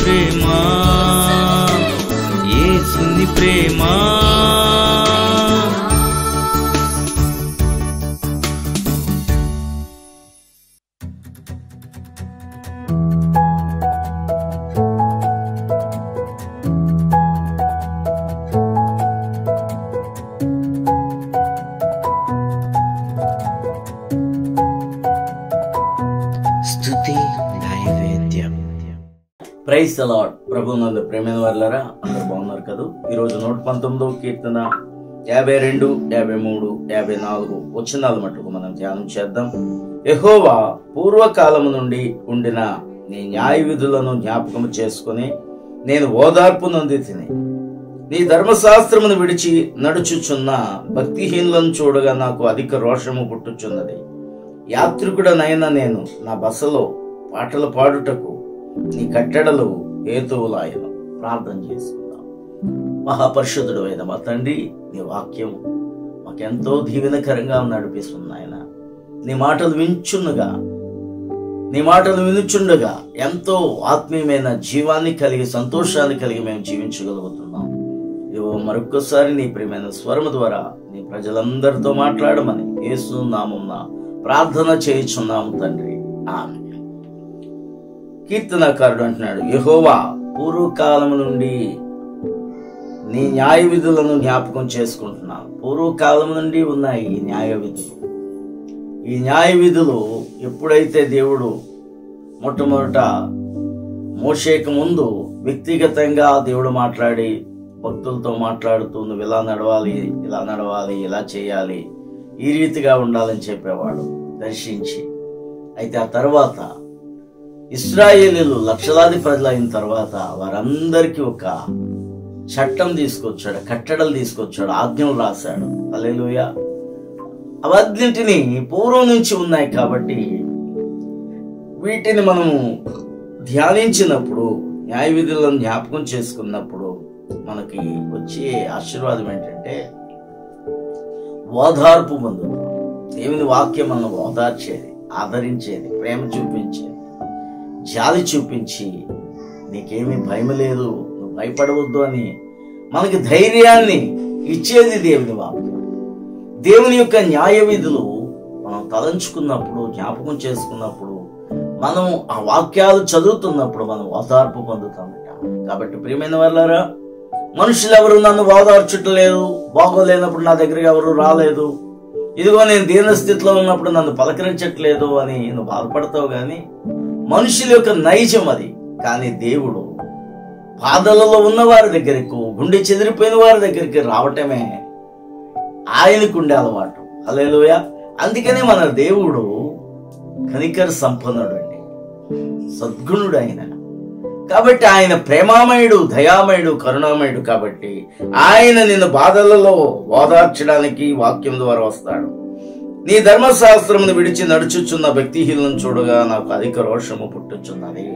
ప్రేమ, యేసుని ప్రేమ. Praise the lord. ప్రభువునందు ప్రేమైన వారలారా, అందరూ బాగున్నారు కదా? ఈరోజు 119వ కీర్తన 52, 53, 54 వచనాల మటుకు మనం ధ్యానం చేద్దాం. యెహోవా, పూర్వకాలము నుండి ఉండిన నీ న్యాయ విధులను జ్ఞాపకం చేసుకుని నేను ఓదార్పు నొందితిని. నీ ధర్మశాస్త్రమును విడిచి నడుచుచున్న భక్తిహీనులను చూడగా నాకు అధిక రోషము పుట్టుచున్నది. యాత్రికుడనైనా నేను నా బసలో పాటలు పాడుటకు నీ కట్టడలు హేతువులాయను. ప్రార్థన చేసుకుందాం. మహాపరిశుద్ధుడు అయిన మా తండ్రి, నీ వాక్యం మాకెంతో దీవెనకరంగా నడిపిస్తుంది ఆయన. నీ మాటలు వినుచుండగా ఎంతో ఆత్మీయమైన జీవాన్ని కలిగి సంతోషాన్ని కలిగి మేము జీవించగలుగుతున్నాం. ఇవో మరొక్కసారి నీ ప్రియమైన స్వరము ద్వారా నీ ప్రజలందరితో మాట్లాడమని యేసు నామమున ప్రార్థన చేయుచున్నాము తండ్రి, ఆమేన్. కీర్తనకారుడు అంటున్నాడు, యెహోవా, పూర్వకాలం నుండి నీ న్యాయ విధులను జ్ఞాపకం చేసుకుంటున్నాను. పూర్వకాలం నుండి ఉన్నాయి ఈ న్యాయ విధులు. ఈ న్యాయ విధులు ఎప్పుడైతే దేవుడు మొట్టమొదట మోషేకు ముందు వ్యక్తిగతంగా దేవుడు మాట్లాడి భక్తులతో మాట్లాడుతూ నువ్వు ఇలా నడవాలి, ఇలా నడవాలి, ఇలా చేయాలి, ఈ రీతిగా ఉండాలని చెప్పేవాడు దర్శించి. అయితే ఆ తర్వాత ఇశ్రాయేలీలు లక్షలాది ప్రజలు అయిన తర్వాత వారందరికీ ఒక చట్టం తీసుకొచ్చాడు, కట్టడలు తీసుకొచ్చాడు, ఆజ్ఞలు రాశాడు. హల్లెలూయా. అవన్నింటినీ పూర్వం నుంచి ఉన్నాయి కాబట్టి వీటిని మనము ధ్యానించినప్పుడు, న్యాయ విధులను జ్ఞాపకం చేసుకున్నప్పుడు మనకి వచ్చే ఆశీర్వాదం ఏంటంటే ఓదార్పు పొందుతాం. దేవుని వాక్యం మనం ఓదార్చేది, ఆదరించేది, ప్రేమ చూపించేది, జాలి చూపించి నీకేమీ భయం లేదు, నువ్వు భయపడవద్దు అని మనకి ధైర్యాన్ని ఇచ్చేది దేవుని వాక్యం. దేవుని యొక్క న్యాయ విధులు మనం తలంచుకున్నప్పుడు, జ్ఞాపకం చేసుకున్నప్పుడు, మనం ఆ వాక్యాలు చదువుతున్నప్పుడు మనం ఓదార్పు పొందుతామట. కాబట్టి ప్రియమైన వారలారా, మనుషులు ఎవరు నన్ను ఓదార్చుటలేదు, బాగోలేనప్పుడు నా దగ్గరికి ఎవరు రాలేదు, ఇదిగో నేను దీన స్థితిలో ఉన్నప్పుడు నన్ను పలకరించట్లేదు అని నువ్వు బాధపడతావు. కానీ మనుషుల యొక్క నైజం అది. కానీ దేవుడు బాధలలో ఉన్న వారి దగ్గరకు, గుండె చెదిరిపోయిన వారి దగ్గరికి రావటమే ఆయనకు ఉండే అలవాటు. హల్లెలూయా. అందుకనే మన దేవుడు కనికర సంపన్నుడు అండి, సద్గుణుడు ఆయన. కాబట్టి ఆయన ప్రేమామయుడు, దయామయుడు, కరుణామయుడు. కాబట్టి ఆయన నిన్ను బాధలలో ఓదార్చడానికి వాక్యం ద్వారా వస్తాడు. నీ ధర్మశాస్త్రమును విడిచి నడుచుచున్న భక్తిహీనులను చూడగా నాకు అధిక రోషము పుట్టుచున్నది.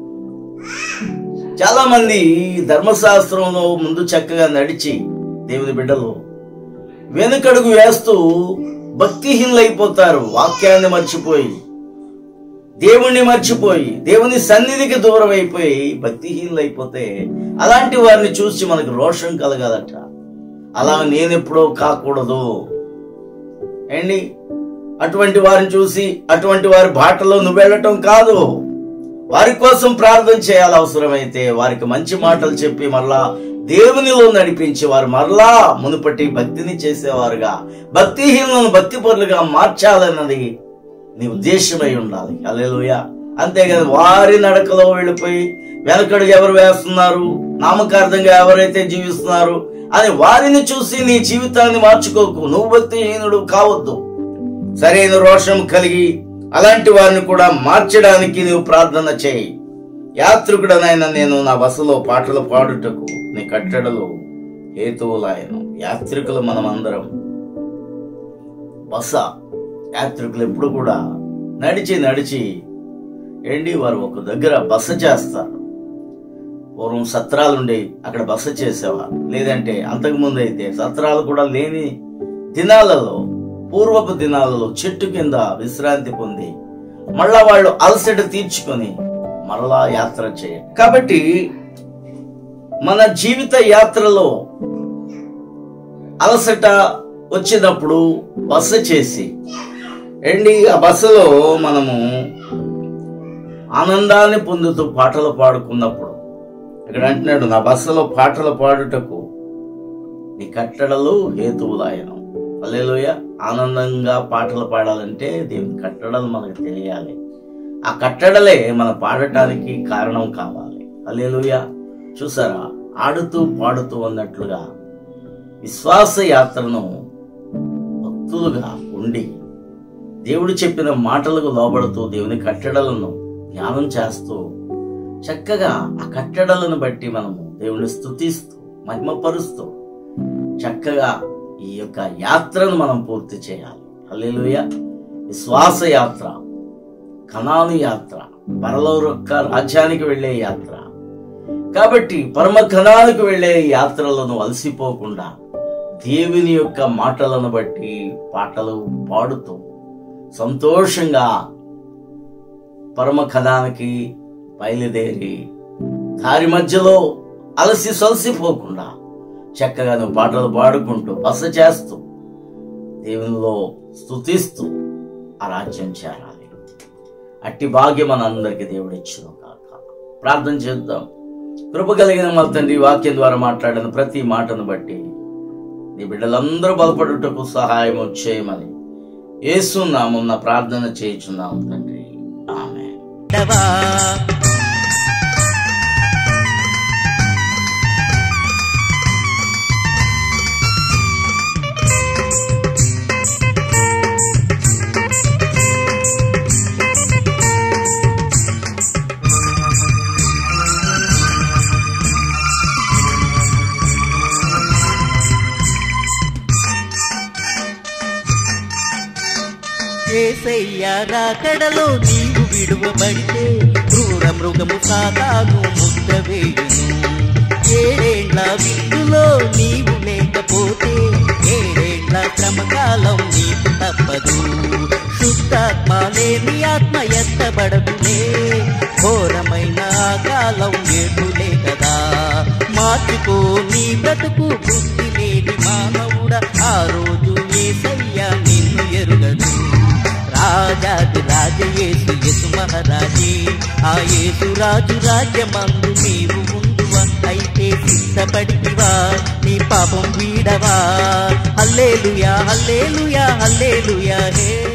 చాలా మంది ధర్మశాస్త్రంలో ముందు చక్కగా నడిచి దేవుని బిడ్డలు వెనుకడుగు వేస్తూ భక్తిహీనులైపోతారు. వాక్యాన్ని మర్చిపోయి, దేవుణ్ణి మర్చిపోయి, దేవుని సన్నిధికి దూరం అయిపోయి భక్తిహీనులైపోతే అలాంటి వారిని చూసి మనకు రోషం కలగాలట. అలా నేనెప్పుడో కాకూడదు ఏంటి? అటువంటి వారిని చూసి అటువంటి వారి బాటలో నువ్వు వెళ్ళటం కాదు. వారి కోసం ప్రార్థన చేయాలి. అవసరమైతే వారికి మంచి మాటలు చెప్పి మరలా దేవునిలో నడిపించి వారు మరలా మునుపటి భక్తిని చేసేవారుగా, భక్తిహీనులను భక్తిపరులుగా మార్చాలన్నది నీ ఉద్దేశమై ఉండాలి. హల్లెలూయా. అంతేగాని వారి నడకలో వెళ్ళిపోయి వెనకడుగు ఎవరు వేస్తున్నారు, నామకార్థంగా ఎవరైతే జీవిస్తున్నారు అని వారిని చూసి నీ జీవితాన్ని మార్చుకోకు. నువ్వు భక్తిహీనుడు కావద్దు. సరైన రోషం కలిగి అలాంటి వారిని కూడా మార్చడానికి నువ్వు ప్రార్థన చేయి. యాత్రికుడనైనా నేను నా బసలో పాటలు పాడుటకు నీ కట్టడలు హేతువులాయను. యాత్రికులు మనం అందరం. బస యాత్రికులు ఎప్పుడు కూడా నడిచి వారు ఒక దగ్గర బస చేస్తారు. పూర్వం సత్రాలు ఉండేవి, అక్కడ బస చేసేవారు. లేదంటే అంతకుముందు అయితే సత్రాలు కూడా లేని దినాలలో, పూర్వపు దినాలలో చెట్టు కింద విశ్రాంతి పొంది మళ్ళా వాళ్ళు అలసట తీర్చుకొని మరలా యాత్ర చేయండి. కాబట్టి మన జీవిత యాత్రలో అలసట వచ్చినప్పుడు బస చేసి ఆ బస్సులో మనము ఆనందాన్ని పొందుతూ పాటలు పాడుకున్నప్పుడు ఇక్కడ అంటున్నాడు, నా బస్సులో పాటలు పాడుటకు నీ కట్టడలు హేతువులాయను. హల్లెలూయా. ఆనందంగా పాటలు పాడాలంటే దేవుని కట్టడలు మనకు తెలియాలి. ఆ కట్టడలే మనం పాడటానికి కారణం కావాలి. హల్లెలూయా. చూసారా, ఆడుతూ పాడుతూ అన్నట్లుగా విశ్వాస యాత్రను భక్తులుగా ఉండి దేవుడు చెప్పిన మాటలకు లోబడుతూ దేవుని కట్టడలను ధ్యానం చేస్తూ చక్కగా ఆ కట్టడలను బట్టి మనము దేవుని స్తుతిస్తూ మహిమపరుస్తూ చక్కగా ఈ యొక్క యాత్రను మనం పూర్తి చేయాలి. హల్లెలూయా. విశ్వాస యాత్ర, కనాను యాత్ర, పరలోక రాజ్యానికి వెళ్లే యాత్ర. కాబట్టి పరమ కణానికి వెళ్లే యాత్రలను అలసిపోకుండా దేవుని యొక్క మాటలను బట్టి పాటలు పాడుతూ సంతోషంగా పరమ కణానికి బయలుదేరి దారి మధ్యలో అలసి సొలసిపోకుండా చక్కగా నువ్వు పాటలు పాడుకుంటూ బస చేస్తూ దేవునిలో స్తుతిస్తూ ఆ రాజ్యం చేరాలి. అట్టి భాగ్యం మనందరికీ దేవుడు ఇచ్చును కాక. ప్రార్థన చేద్దాం. కృప కలిగిన మా తండ్రి, వాక్యం ద్వారా మాట్లాడిన ప్రతి మాటను బట్టి నీ బిడ్డలందరూ బలపడుటకు సహాయం చేయమని యేసు నామమున ప్రార్థన చేయుచున్నాము తండ్రి. ఆమేన్. యేసయ్య రాకడలో నీవు విడువబడితే క్రూర మృగము సాతాను ముద్ద వేయును. ఏడేండ్ల విందులో నీవు లేకపోతే ఏడేండ్ల శ్రమకాలం నీకు తప్పదు. శుద్ధాత్మ లేని ఆత్మ ఎత్తబడదులే, ఘోరమైన కాలం ఏడులే కదా. మార్చుకో నీ బ్రతుకు, బుద్ధి లేని మానవుడా, ఆ రోజు యేసయ్య నిన్ను ఎరుగడు. రాజాది రాజయేసు యేసు మహారాజే, ఆ యేసు రాజు రాజ్యమందు నీవు ముందువా, అయితే సిద్ధపడితివా, నీ పాపం వీడవా. హల్లెలూయా హల్లెలూయా హల్లెలూయా హే.